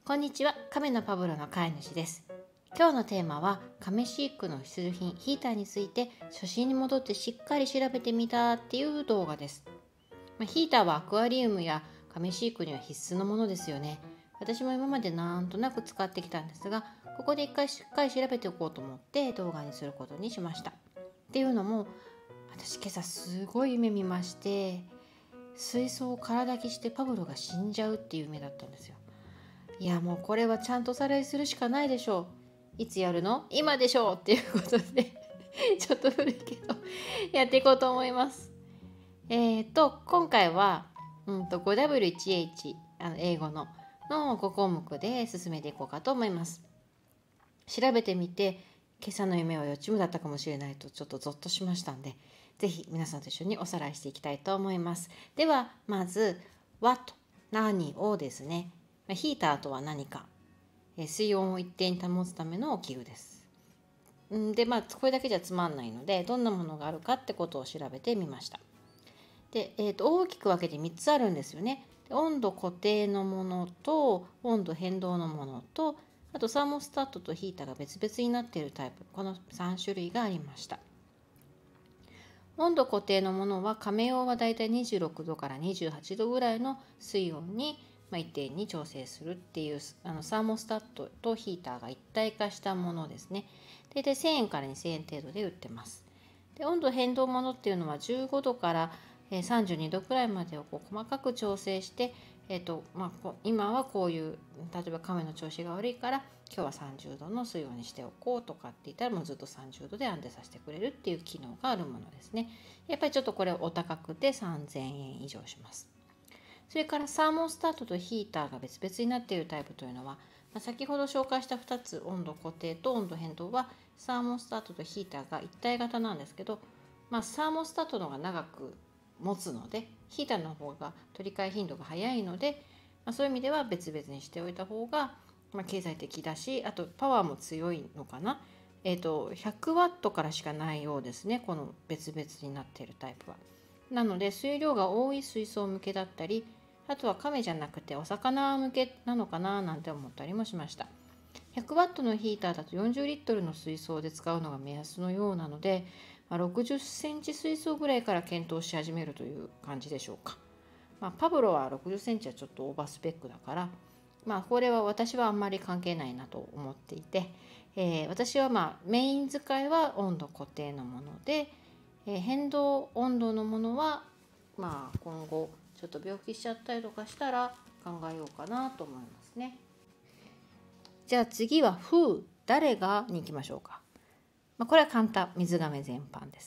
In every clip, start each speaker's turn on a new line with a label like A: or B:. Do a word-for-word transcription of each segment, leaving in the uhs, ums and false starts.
A: こんにちは、亀のパブロの飼い主です。今日のテーマは亀飼育の必需品ヒーターについて初心に戻ってしっかり調べてみたっていう動画です。まあ、ヒーターはアクアリウムや亀飼育には必須のものですよね。私も今までなんとなく使ってきたんですが、ここで一回しっかり調べておこうと思って動画にすることにしました。っていうのも、私今朝すごい夢見まして、水槽を空抱きしてパブロが死んじゃうっていう夢だったんですよ。いやもうこれはちゃんとおさらいするしかないでしょう。いつやるの？今でしょうっていうことでちょっと古いけどやっていこうと思います。えーと今回は、うん、と ごダブリューワンエイチ あの英語ののご項目で進めていこうかと思います。調べてみて今朝の夢は予知夢だったかもしれないとちょっとゾッとしましたんで、ぜひ皆さんと一緒におさらいしていきたいと思います。ではまず What 何をですね。ヒーターとは何か、水温を一定に保つための器具です。でまあこれだけじゃつまんないので、どんなものがあるかってことを調べてみました。で、えー、と大きく分けてみっつあるんですよね。で温度固定のものと温度変動のものと、あとサーモスタットとヒーターが別々になっているタイプ、このさん種類がありました。温度固定のものは亀用はだいたいにじゅうろくどからにじゅうはちどぐらいの水温にまあ、一定に調整するっていうあのサーモスタットとヒーターが一体化したものですね。大体せんえんからにせんえん程度で売ってます。で温度変動ものっていうのはじゅうごどからさんじゅうにどくらいまでをこう細かく調整して、えーとまあ、今はこういう例えば亀の調子が悪いから今日はさんじゅうどの水温にしておこうとかって言ったら、もうずっとさんじゅうどで安定させてくれるっていう機能があるものですね。やっぱりちょっとこれお高くてさんぜんえん以上します。それからサーモンスタートとヒーターが別々になっているタイプというのは、まあ、先ほど紹介したふたつ、温度固定と温度変動はサーモンスタートとヒーターが一体型なんですけど、まあ、サーモンスタートの方が長く持つので、ヒーターの方が取り替え頻度が早いので、まあ、そういう意味では別々にしておいた方が、まあ、経済的だし、あとパワーも強いのかな。えーと、ひゃくワットからしかないようですね、この別々になっているタイプは。なので水量が多い水槽向けだったり、あとは亀じゃなくてお魚向けなのかななんて思ったりもしました。ひゃくワットのヒーターだとよんじゅうリットルの水槽で使うのが目安のようなので、まあ、ろくじゅっセンチ水槽ぐらいから検討し始めるという感じでしょうか。まあ、パブロはろくじゅっセンチはちょっとオーバースペックだから、まあ、これは私はあんまり関係ないなと思っていて、えー、私はまあメイン使いは温度固定のもので、えー、変動温度のものはまあ今後ちょっと病気しちゃったりとかしたら考えようかなと思いますね。じゃあ次は Who 誰がに行きましょうか。まあ、これは簡単、水亀全般です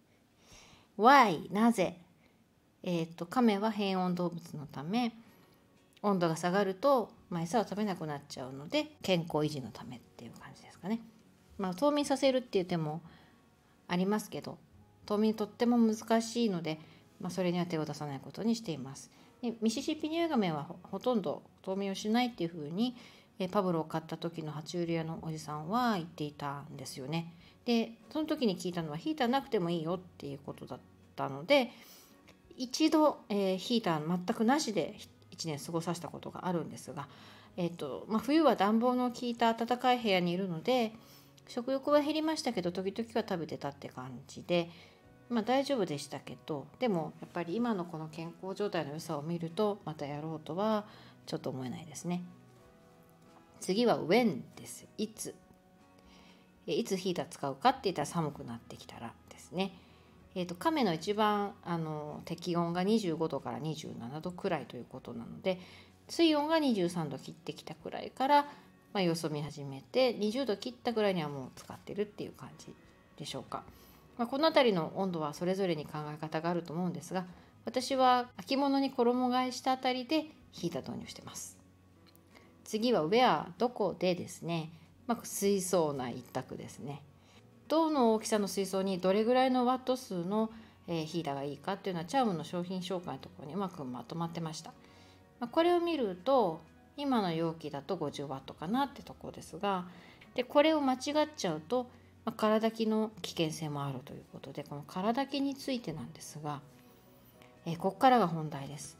A: 。Why なぜ、えー、と亀は変温動物のため、温度が下がると、まあ、餌を食べなくなっちゃうので健康維持のためっていう感じですかね。まあ、冬眠させるっていう手もありますけど、冬眠とっても難しいので、まあ、それには手を出さないことにしています。でミシシッピニュウガメは ほ, ほとんど冬眠をしないっていうふうにえパブロを買った時の爬虫類屋のおじさんは言っていたんですよね。でその時に聞いたのはヒーターなくてもいいよっていうことだったので、一度、えー、ヒーター全くなしでいちねん過ごさせたことがあるんですが、えーとまあ、冬は暖房の効いた暖かい部屋にいるので食欲は減りましたけど、時々は食べてたって感じで、まあ大丈夫でしたけど、でもやっぱり今のこの健康状態の良さを見るとまたやろうとはちょっと思えないですね。次は when です。いついつヒーター使うかって言ったら寒くなってきたらですね。えーと亀の一番あの適温がにじゅうごどからにじゅうななどくらいということなので、水温がにじゅうさんど切ってきたくらいから、まあ、様子を見始めてにじゅうど切ったぐらいにはもう使ってるっていう感じでしょうか。まあ、この辺りの温度はそれぞれに考え方があると思うんですが、私は秋物に衣替えしたあたりでヒーター導入してます。次は where どこでですね。まあ、水槽内一択ですね。どの大きさの水槽にどれぐらいのワット数のヒーターがいいかっていうのはチャームの商品紹介のところにうまくまとまってました。まあ、これを見ると今の容器だとごじゅうワットかなってところですが、でこれを間違っちゃうと、まあ、空抱きの危険性もあるということで、この空抱きについてなんですが、えー、ここからが本題です。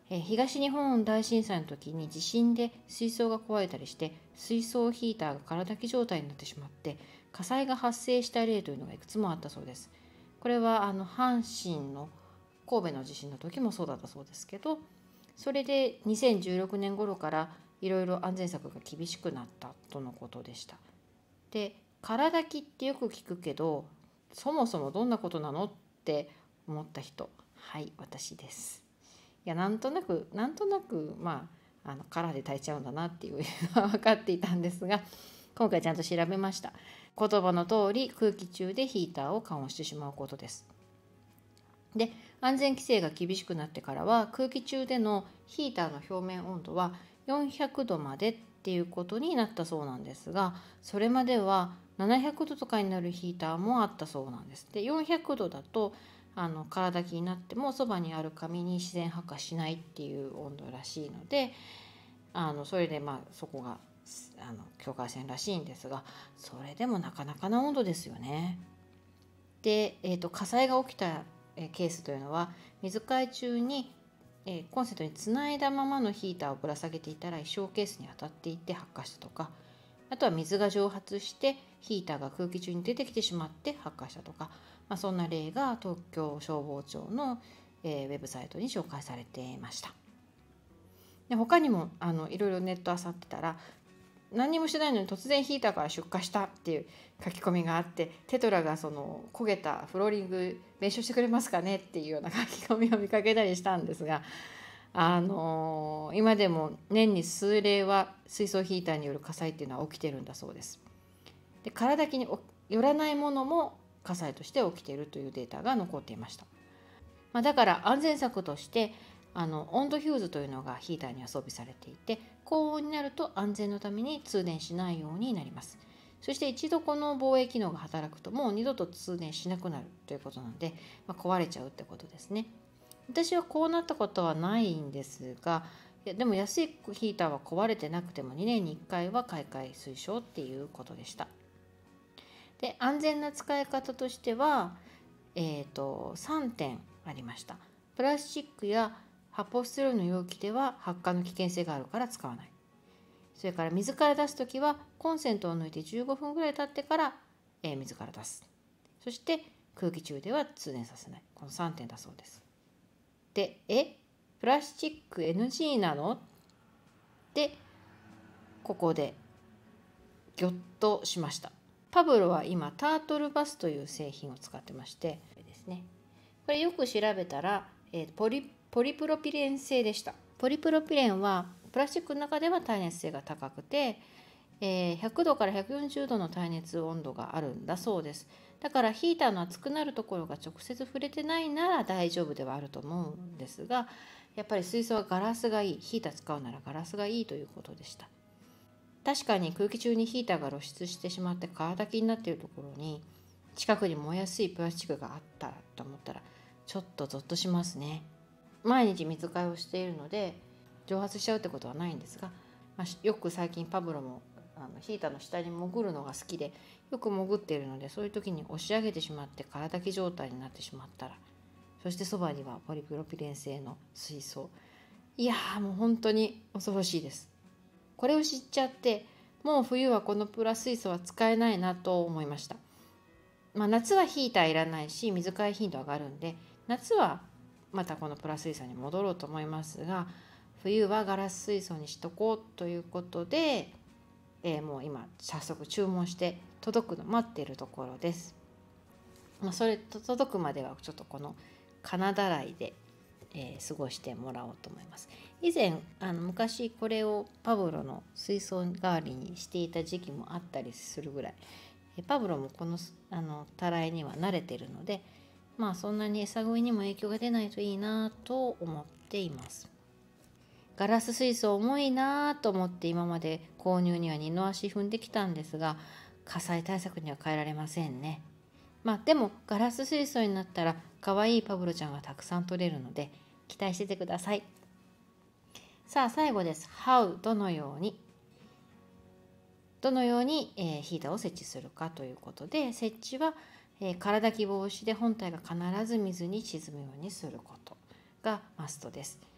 A: えー、東日本大震災の時に地震で水槽が壊れたりして水槽ヒーターが空だき状態になってしまって火災が発生した例というのがいくつもあったそうです。これはあの阪神の神戸の地震の時もそうだったそうですけど、それでにせんじゅうろくねん頃からいろいろ安全策が厳しくなったとのことでした。で、空だきってよく聞くけど、そもそもどんなことなのって思った人、はい私です。いやなんとなくなんとなくまああの空で炊いちゃうんだなっていうのは分かっていたんですが、今回ちゃんと調べました。言葉の通り空気中でヒーターを緩和してしまうことです。で、安全規制が厳しくなってからは空気中でのヒーターの表面温度はよんひゃくどまでっていうことになったそうなんですが、それまではななひゃくどとかになるヒーターもあったそうなんです。で、よんひゃくどだとあの空だきになってもそばにある紙に自然発火しないっていう温度らしいので、あのそれでまあそこがあの境界線らしいんですが、それでもなかなかな温度ですよね。で、えーと、火災が起きたケースというのは水替え中に、えー、コンセントにつないだままのヒーターをぶら下げていたら衣装ケースに当たっていって発火したとか、あとは水が蒸発してヒーターが空気中に出てきてしまって発火したとか、まあ、そんな例が東京消防庁の、えー、ウェブサイトに紹介されていました。で、他にもあのいろいろネット漁ってたら、何もしてないのに突然ヒーターから出火したっていう書き込みがあって、テトラがその焦げたフローリング弁償してくれますかねっていうような書き込みを見かけたりしたんですが、あのー、今でも年に数例は水素ヒーターによる火災っていうのは起きてるんだそうです。で、空だきによらないものも火災として起きているというデータが残っていました。まあ、だから安全策としてあの温度ヒューズというのがヒーターには装備されていて、高温になると安全のために通電しないようになります。そして一度この防衛機能が働くともう二度と通電しなくなるということなので、まあ、壊れちゃうってことですね。私はこうなったことはないんですが、いやでも安いヒーターは壊れてなくてもにねんにいっかいは買い替え推奨っていうことでした。で、安全な使い方としては、えーと、さんてんありました。プラスチックや発泡スチロールの容器では発火の危険性があるから使わない。それから水から出すときはコンセントを抜いてじゅうごふんぐらい経ってから、えー、水から出す。そして空気中では通電させない。このさんてんだそうです。で、えプラスチック エヌジー なのってここでギョッとしました。パブロは今タートルバスという製品を使ってまして、これですね、これよく調べたら、えー、ポリ、ポリプロピレン製でした。ポリプロピレンはプラスチックの中では耐熱性が高くて、えー、ひゃくどからひゃくよんじゅうどの耐熱温度があるんだそうです。だからヒーターの熱くなるところが直接触れてないなら大丈夫ではあると思うんですが、やっぱり水槽はガラスがいい、ヒーター使うならガラスがいいということでした。確かに空気中にヒーターが露出してしまって空だきになっているところに近くに燃えやすいプラスチックがあったと思ったらちょっとゾッとしますね。毎日水替えをしているので蒸発しちゃうってことはないんですが、まあ、よく最近パブロもあのヒーターの下に潜るのが好きでよく潜っているので、そういう時に押し上げてしまって空だき状態になってしまったら、そしてそばにはポリプロピレン製の水槽、いやーもう本当に恐ろしいです。これを知っちゃってもう冬はこのプラ水素は使えないなと思いました。まあ、夏はヒーターいらないし水替え頻度上がるんで夏はまたこのプラ水素に戻ろうと思いますが、冬はガラス水素にしとこうということで、えー、もう今早速注文して届くの待っているところです。まあ、それと届くまではちょっとこの金だらいで、えー、過ごしてもらおうと思います。以前あの昔これをパブロの水槽代わりにしていた時期もあったりするぐらい、パブロもこのあのたらいには慣れてるので、まあそんなに餌食いにも影響が出ないといいなと思っています。ガラス水槽重いなと思って今まで購入には二の足踏んできたんですが、火災対策には変えられませんね。まあでもガラス水槽になったら可愛いパブロちゃんがたくさん取れるので期待しててください。さあ最後です。How どのようにどのように、えー、ヒーターを設置するかということで、設置は、えー、空だき防止で本体が必ず水に沈むようにすることがマストです。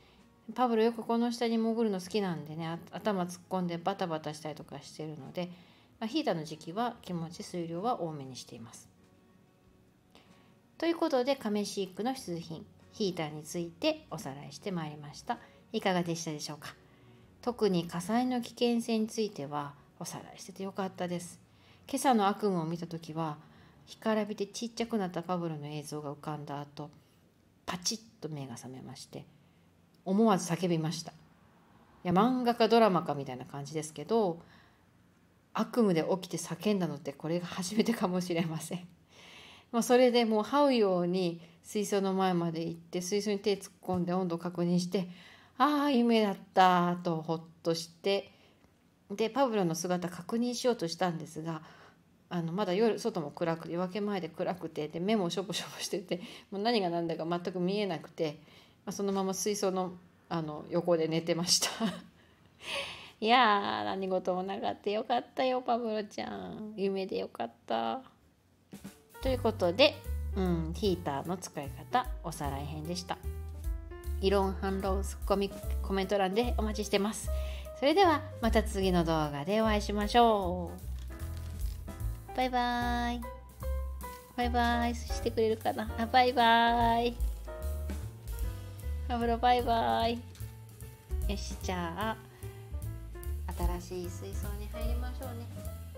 A: パブロよくこの下に潜るの好きなんでね、頭突っ込んでバタバタしたりとかしてるので、まあ、ヒーターの時期は気持ち水量は多めにしています。ということでカメシークの必需品ヒーターについておさらいしてまいりました。いかがでしたでしょうか。特に火災の危険性についてはおさらいしててよかったです。今朝の悪夢を見た時は干からびてちっちゃくなったパブロの映像が浮かんだ後、パチッと目が覚めまして思わず叫びました。いや漫画かドラマかみたいな感じですけど、悪夢で起きて叫んだのってこれが初めてかもしれません。まあそれでもう這うように水槽の前まで行って水槽に手突っ込んで温度を確認して、ああ夢だったとほっとして、でパブロの姿確認しようとしたんですが、あのまだ夜外も暗くて夜明け前で暗くて、で目もしょぼしょぼしててもう何が何だか全く見えなくて、まあ、そのまま水槽のあの横で寝てましたいやー何事もなかったよかったよパブロちゃん、夢でよかった。ということで、うん、ヒーターの使い方おさらい編でした。異論反論ツッコミコメント欄でお待ちしてます。それではまた次の動画でお会いしましょう。バイバーイ。バイバーイしてくれるかな。あ、バイバーイ。パブロバイバーイ。よし、じゃあ新しい水槽に入りましょうね。